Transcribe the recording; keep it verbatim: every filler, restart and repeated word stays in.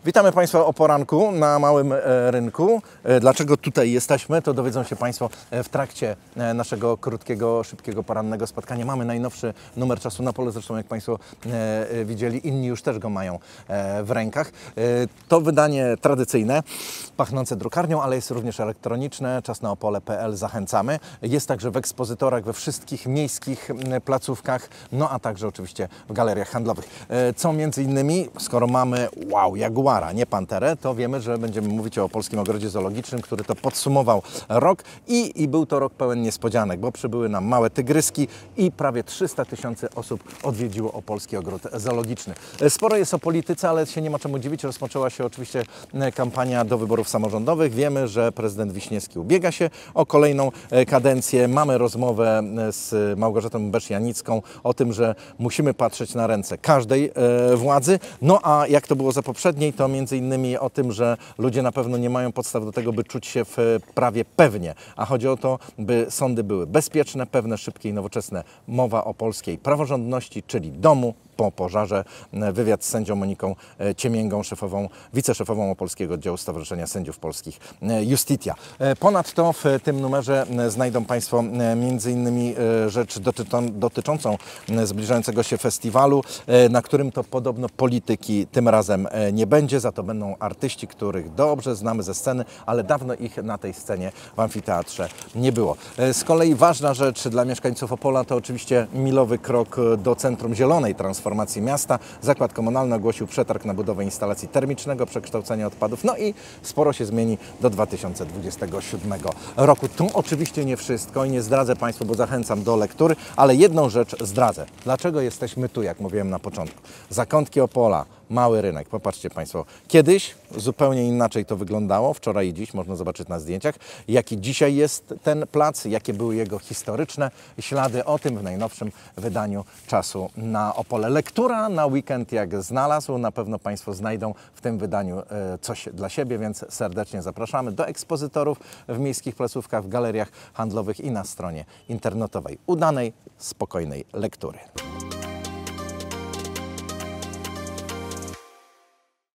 Witamy Państwa o poranku na Małym Rynku. Dlaczego tutaj jesteśmy, to dowiedzą się Państwo w trakcie naszego krótkiego, szybkiego, porannego spotkania. Mamy najnowszy numer Czasu na Pole, zresztą jak Państwo widzieli, inni już też go mają w rękach. To wydanie tradycyjne, pachnące drukarnią, ale jest również elektroniczne. czas na opole kropka p l zachęcamy. Jest także w ekspozytorach we wszystkich miejskich placówkach, no a także oczywiście w galeriach handlowych. Co między innymi, skoro mamy, wow, jaguara, nie panterę, to wiemy, że będziemy mówić o Polskim Ogrodzie Zoologicznym, który to podsumował rok i, i był to rok pełen niespodzianek, bo przybyły nam małe tygryski i prawie trzysta tysięcy osób odwiedziło Opolski Ogród Zoologiczny. Sporo jest o polityce, ale się nie ma czemu dziwić. Rozpoczęła się oczywiście kampania do wyborów samorządowych. Wiemy, że prezydent Wiśniewski ubiega się o kolejną kadencję. Mamy rozmowę z Małgorzatą Besz-Janicką o tym, że musimy patrzeć na ręce każdej władzy. No a jak to było za poprzedniej, to między innymi o tym, że ludzie na pewno nie mają podstaw do tego, by czuć się w prawie pewnie. A chodzi o to, by sądy były bezpieczne, pewne, szybkie i nowoczesne. Mowa o polskiej praworządności, czyli domu po pożarze. Wywiad z sędzią Moniką Ciemięgą, szefową, wiceszefową Opolskiego Oddziału Stowarzyszenia Sędziów Polskich Justitia. Ponadto w tym numerze znajdą Państwo między innymi rzecz dotyczącą zbliżającego się festiwalu, na którym to podobno polityki tym razem nie będzie, za to będą artyści, których dobrze znamy ze sceny, ale dawno ich na tej scenie w amfiteatrze nie było. Z kolei ważna rzecz dla mieszkańców Opola to oczywiście milowy krok do centrum zielonej transformacji Transformacji miasta. Zakład komunalny ogłosił przetarg na budowę instalacji termicznego przekształcenia odpadów. No i sporo się zmieni do dwa tysiące dwudziestego siódmego roku. Tu oczywiście nie wszystko i nie zdradzę Państwu, bo zachęcam do lektury, ale jedną rzecz zdradzę. Dlaczego jesteśmy tu, jak mówiłem na początku? Zakątki Opola, Mały Rynek. Popatrzcie Państwo, kiedyś zupełnie inaczej to wyglądało, wczoraj i dziś można zobaczyć na zdjęciach, jaki dzisiaj jest ten plac, jakie były jego historyczne ślady. O tym w najnowszym wydaniu Czasu na Opole. Lektura na weekend jak znalazł, na pewno Państwo znajdą w tym wydaniu coś dla siebie, więc serdecznie zapraszamy do ekspozytorów w miejskich placówkach, w galeriach handlowych i na stronie internetowej. Udanej, spokojnej lektury.